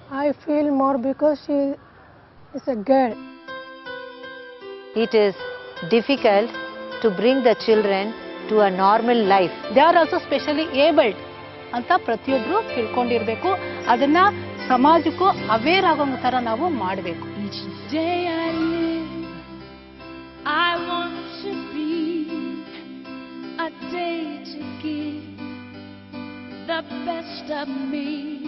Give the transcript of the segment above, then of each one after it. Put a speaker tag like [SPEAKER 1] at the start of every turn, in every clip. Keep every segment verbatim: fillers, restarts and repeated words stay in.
[SPEAKER 1] I feel more because she is a girl.
[SPEAKER 2] It is difficult to bring the children to a normal life.
[SPEAKER 3] They are also specially abled. ಅಂತ ಪ್ರತಿಯೊಬ್ಬರು ತಿಳ್ಕೊಂಡಿರಬೇಕು. ಅದನ್ನ ಸಮಾಜಕ್ಕೂ aware ಆಗೋ ತರ ನಾವು ಮಾಡಬೇಕು.
[SPEAKER 4] Each day I live, I want to be a day to give the best of me.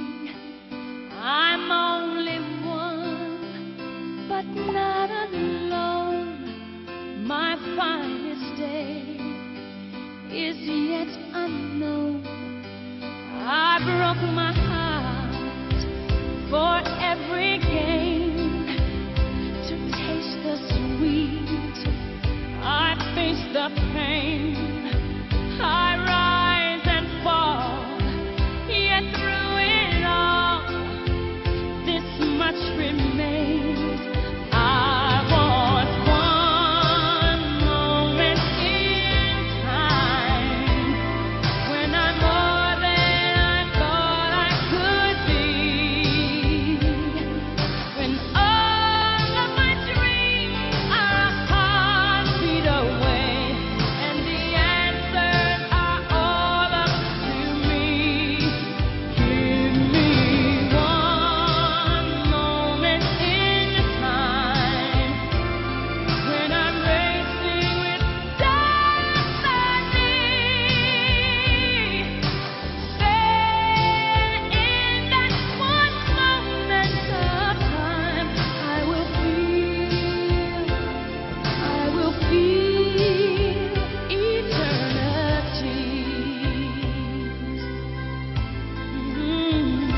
[SPEAKER 4] I'm only one, but not alone. My finest day is yet unknown. I broke my heart for every gain, to taste the sweet. I face the pain. I rise and fall, yet through it all, this much remains. I want one moment in time when I'm more than I thought I could be, when all of my dreams are a heartbeat away, and the answers are all up to me. Give me one moment in time when I'm racing with destiny. Then in that one moment of time, I will feel, I will feel eternity. Mhm.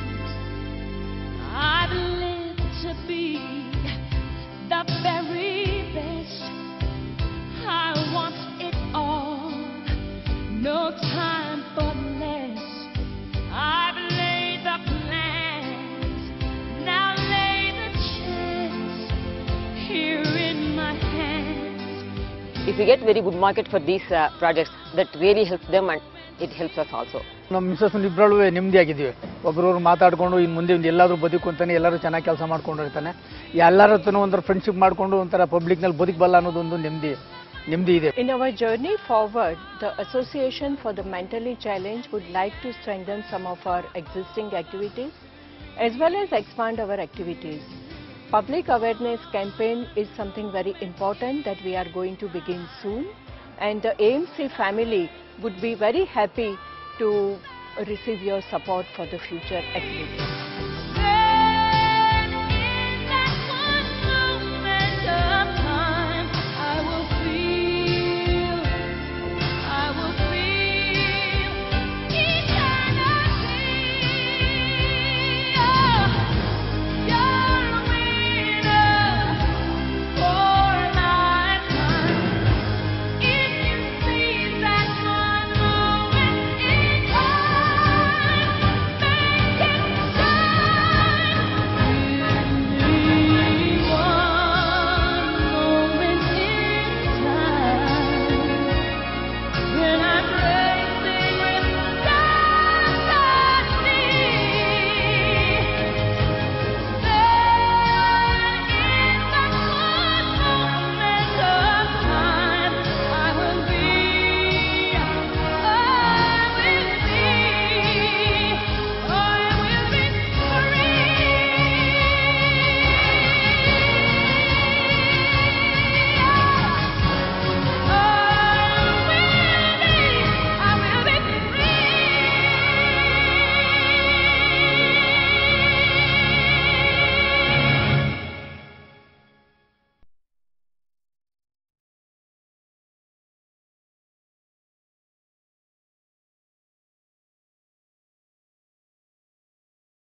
[SPEAKER 4] I've lived to be the very best. I want it all, no time for less. I've laid the plans, now lay the chance here in my hands.
[SPEAKER 5] If we get very good market for these uh, projects, that really helps them and it helps us also.
[SPEAKER 6] ನಮ್ಮ missus ಇಬ್ಬರಲ್ಲೂ ನೆಮ್ಮದಿ ಆಗಿದ್ದೀವಿ. ಒಬ್ಬರವ್ರು ಮಾತಾಡ್ಕೊಂಡು ಇನ್ನು ಮುಂದೆ ಎಲ್ಲಾದರೂ ಬದುಕೊಂತಾನೆ, ಎಲ್ಲರೂ ಚೆನ್ನಾಗಿ ಕೆಲಸ ಮಾಡ್ಕೊಂಡಿರ್ತಾನೆ, ಎಲ್ಲರ ಹತ್ರನೂ ಒಂಥರ ಫ್ರೆಂಡ್ಶಿಪ್ ಮಾಡಿಕೊಂಡು ಒಂಥರ ಪಬ್ಲಿಕ್ನಲ್ಲಿ ಬದುಕಬಲ್ಲ ಅನ್ನೋದೊಂದು ನೆಮ್ಮದಿ ನೆಮ್ಮದಿ ಇದೆ.
[SPEAKER 7] In our journey forward, the Association for the Mentally Challenged would like to strengthen some of our existing activities as well as expand our activities. Public awareness campaign is something very important that we are going to begin soon, and the A M C family would be very happy to receive your support for the future activities.